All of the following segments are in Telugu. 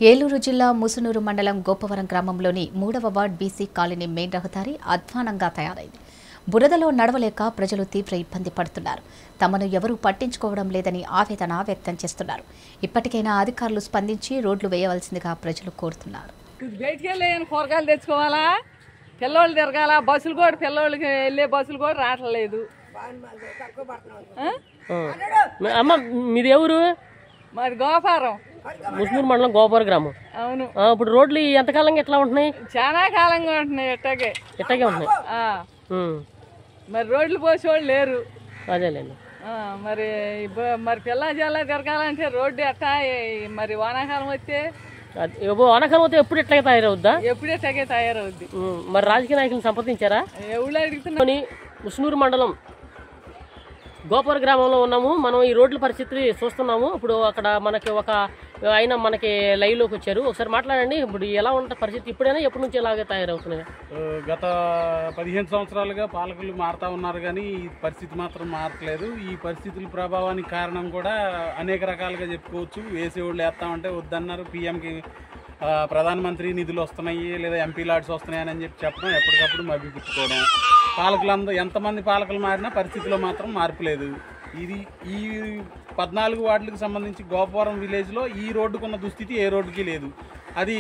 ఏలూరు జిల్లా ముసునూరు మండలం గోపవరం గ్రామంలోని 3వ వార్డ్ బీసీ కాలనీ మెయిన్ రహదారి అధ్వానంగా తయారైంది. బురదలో నడవలేక ప్రజలు తీవ్ర ఇబ్బంది పడుతున్నారు. తమను ఎవరూ పట్టించుకోవడం లేదని ఆవేదన వ్యక్తం చేస్తున్నారు. ఇప్పటికైనా అధికారులు స్పందించి రోడ్లు వేయవలసిందిగా ప్రజలు కోరుతున్నారు. కూరగాయలు తెచ్చుకోవాలా, పిల్లోళ్ళు తిరగాల, బస్సులు కూడా పిల్లోళ్ళకి వెళ్ళే బస్సులు కూడా రావట్లేదు. అమ్మ మీది ఎవరు? మరి గోపారం, ముస్నూరు మండలం గోపారం గ్రామం. అవును. ఇప్పుడు రోడ్లు ఎంతకాలంగా ఎట్లా ఉంటున్నాయి? చాలా కాలంగా ఉంటున్నాయి. ఎట్టాగే ఉంటున్నాయి. మరి రోడ్లు పోసేవాళ్ళు లేరు. అదేలేండి. మరి మరి పిల్ల జల్లా తిరగాలంటే రోడ్డు ఎట్టా? మరి వానాకాలం వస్తే వానాకాలం వస్తే ఎప్పుడు ఎట్లాగే తయారవుద్దా? ఎప్పుడే తగే తయారవుద్ది. మరి రాజకీయ నాయకులను సంప్రదించారా? ఎవరు అడుగుతున్నా. ముస్నూరు మండలం గోపార గ్రామంలో ఉన్నాము. మనం ఈ రోడ్ల పరిస్థితి చూస్తున్నాము. ఇప్పుడు అక్కడ మనకి ఒక ఆయన మనకి లైవ్లోకి వచ్చారు. ఒకసారి మాట్లాడండి. ఇప్పుడు ఎలా ఉంటుంది పరిస్థితి? ఇప్పుడైనా ఎప్పటి నుంచి ఇలాగే తయారవుతున్నాయి? గత 15 సంవత్సరాలుగా పాలకులు మారుతా ఉన్నారు, కానీ ఈ పరిస్థితి మాత్రం మారట్లేదు. ఈ పరిస్థితుల ప్రభావానికి కారణం కూడా అనేక రకాలుగా చెప్పుకోవచ్చు. వేసేవాళ్ళు వేస్తామంటే వద్దన్నారు. పిఎంకి ప్రధానమంత్రి నిధులు వస్తున్నాయి లేదా ఎంపీ లాడ్స్ వస్తున్నాయి అని చెప్పడం, ఎప్పటికప్పుడు మభ్యపెట్టుకోవడం. పాలకులందరూ ఎంతమంది పాలకులు మారినా పరిస్థితిలో మాత్రం మార్పు లేదు. ఈ 14 వార్డులకు సంబంధించి గోపవరం విలేజ్లో ఈ రోడ్డుకున్న దుస్థితి ఏ రోడ్డుకి లేదు. అది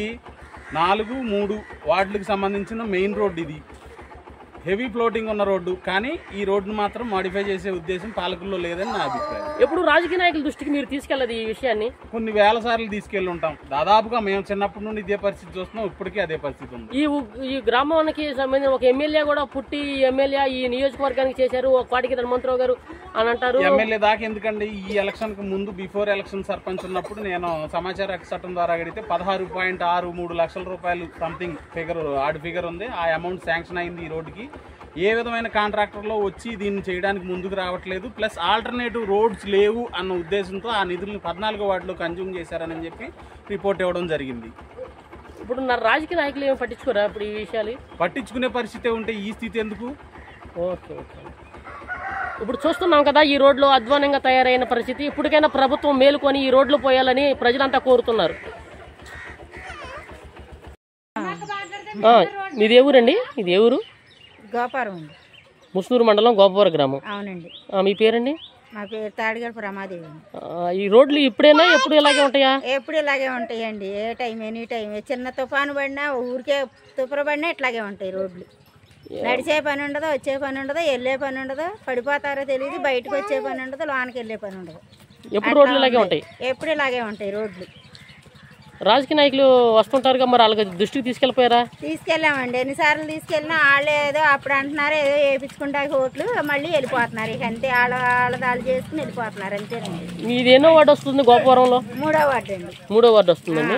4-3 వార్డులకు సంబంధించిన మెయిన్ రోడ్డు. ఇది హెవీ ఫ్లోటింగ్ ఉన్న రోడ్డు, కానీ ఈ రోడ్డును మాత్రం మాడిఫై చేసే ఉద్దేశం పాలకుల్లో లేదని నా అభిప్రాయం. ఎప్పుడు రాజకీయ నాయకుల దృష్టికి మీరు తీసుకెళ్ళదు ఈ విషయాన్ని? కొన్ని వేల సార్లు తీసుకెళ్ళి ఉంటాం. దాదాపుగా మేము చిన్నప్పటి నుండి ఇదే పరిస్థితి చూస్తున్నాం. ఇప్పటికీ అదే పరిస్థితి ఉంది. ఈ గ్రామానికి సంబంధించిన ఒక ఎమ్మెల్యే కూడా పుట్టి ఎమ్మెల్యే ఈ నియోజకవర్గానికి చేశారు, ఒక పాటికి హనుమంతరావు గారు అని అంటారు. ఎమ్మెల్యే దాకా ఎందుకండి? ఈ ఎలక్షన్ కు ముందు బిఫోర్ ఎలక్షన్ సర్పంచ్ ఉన్నప్పుడు నేను సమాచార హక్కు చట్టం ద్వారా అడిగితే 16.63 లక్షల రూపాయలు సంథింగ్ ఫిగర్ ఉంది. ఆ అమౌంట్ శాంక్షన్ అయింది. ఈ రోడ్డుకి ఏ విధమైన కాంట్రాక్టర్లో వచ్చి దీన్ని చేయడానికి ముందుకు రావట్లేదు. ప్లస్ ఆల్టర్నేటివ్ రోడ్స్ లేవు అన్న ఉద్దేశంతో ఆ నిధులను 14వ వార్డులో కన్జ్యూమ్ చేశారని చెప్పి రిపోర్ట్ ఇవ్వడం జరిగింది. ఇప్పుడు నా రాజకీయ నాయకులు ఏమి పట్టించుకోరా ఇప్పుడు ఈ విషయాలు? పట్టించుకునే పరిస్థితి ఉంటే ఈ స్థితి ఎందుకు? ఓకే. ఇప్పుడు చూస్తున్నాం కదా, ఈ రోడ్లు అధ్వానంగా తయారైన పరిస్థితి. ఇప్పటికైనా ప్రభుత్వం మేలుకొని ఈ రోడ్లు పోయాలని ప్రజలంతా కోరుతున్నారు. మీది ఏ ఊరండి? ఇది ఏ ఊరు? గోపారం అండి, ముస్నూరు మండలం గోపారం గ్రామం. అవునండి. మీ పేరండి? మా పేరు తాడిగల ప్రమాదేవి. ఈ రోడ్లు ఇప్పుడైనా ఎప్పుడు ఇలాగే ఉంటాయా? ఎప్పుడు ఇలాగే ఉంటాయండి. ఏ టైం ఎనీ టైం. చిన్న తుఫాను పడినా, ఊరికే తుఫాను పడినా ఇట్లాగే ఉంటాయి రోడ్లు. నడిచే పని ఉండదు, వచ్చే పని ఉండదు, వెళ్ళే పని ఉండదు, పడిపోతారో తెలియదు, బయటకు వచ్చే పని ఉండదు, లోనికి వెళ్ళే పని ఉండదు. ఎప్పుడు రోడ్లు ఇలాగే ఉంటాయి? ఎప్పుడు ఇలాగే ఉంటాయి రోడ్లు. రాజకీయ నాయకులు వస్తుంటారుగా, మరి వాళ్ళకి దృష్టికి తీసుకెళ్ళిపోయారా? తీసుకెళ్ళామండి. ఎన్నిసార్లు తీసుకెళ్ళినా వాళ్ళు ఏదో అప్పుడు అంటున్నారు, ఏదో వేయించుకుంటా ఓట్లు, మళ్ళీ వెళ్ళిపోతున్నారు. ఇక అంతే, వాళ్ళదాళ్ళు చేసుకుని వెళ్ళిపోతున్నారు, అంతేనండి. ఇది ఎన్నో వార్డు వస్తుంది గోపవరంలో? 3వ వార్డు అండి. 3వ వార్డు వస్తుందండి.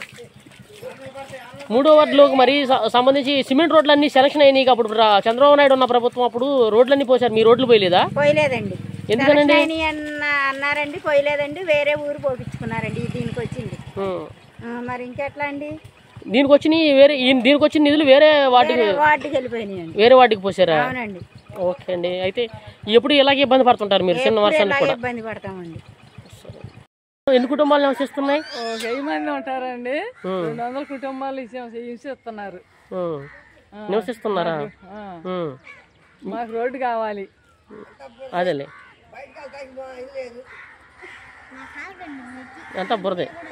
3వ వార్డులోకి మరి సంబంధించి సిమెంట్ రోడ్లు అన్ని సెలక్షన్ అయినాయి. అప్పుడు చంద్రబాబు నాయుడు ఉన్న ప్రభుత్వం అప్పుడు రోడ్లన్నీ పోసారు. మీ రోడ్లు పోయలేదా? పోయలేదండి. ఎందుకనండి అన్నారండి, పోయలేదండి. వేరే ఊరు పోపించుకున్నారండి. దీనికి వచ్చింది మరి ఇంకెట్లా అండి? దీనికి వచ్చిన దీనికి వచ్చిన నిధులు వేరే వార్డుకి వెళ్ళిపోయినాయండి. వేరే వార్డుకి పోసారా? అవునండి. ఓకే అండి. అయితే ఎప్పుడు ఇలాగే ఇబ్బంది పడుతుంటారు మీరు? చిన్న వర్షానికి కూడా ఇబ్బంది పడతామండి. ఎన్ని కుటుంబాలు నివసిస్తున్నాయి? 1000 మంది ఉంటారండి. 200 కుటుంబాలు హింసిస్తున్నారు. నివసిస్తున్నారా? మాకు రోడ్డు కావాలి. అదేలే, అంతా బురదే.